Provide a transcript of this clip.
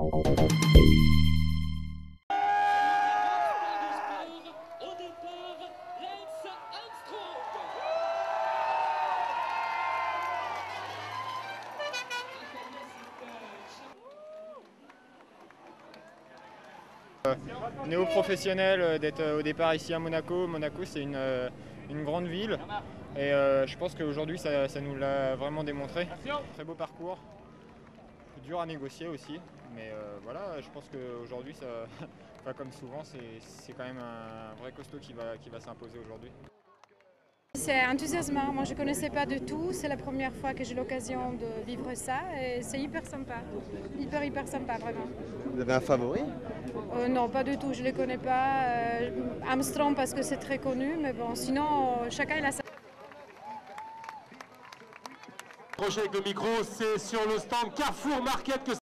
Néo-professionnel d'être au départ ici à Monaco. Monaco, c'est une grande ville et je pense qu'aujourd'hui ça nous l'a vraiment démontré. Très beau parcours, dur à négocier aussi, mais voilà, je pense qu'aujourd'hui, enfin, comme souvent, c'est quand même un vrai costaud qui va s'imposer aujourd'hui. C'est enthousiasmant, moi je ne connaissais pas du tout, c'est la première fois que j'ai l'occasion de vivre ça et c'est hyper sympa, hyper sympa vraiment. Vous avez un favori? Non, pas du tout, je ne les connais pas. Armstrong parce que c'est très connu, mais bon, sinon chacun il a sa... Prochain avec le micro, c'est sur le stand Carrefour Market que